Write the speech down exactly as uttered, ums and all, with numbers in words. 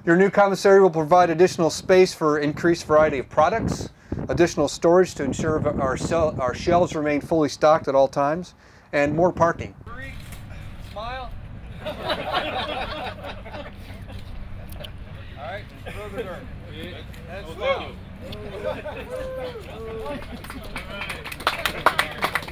Your new commissary will provide additional space for increased variety of products, additional storage to ensure our, sell, our shelves remain fully stocked at all times, and more parking. Three, smile. All right, throw the dirt. That's well.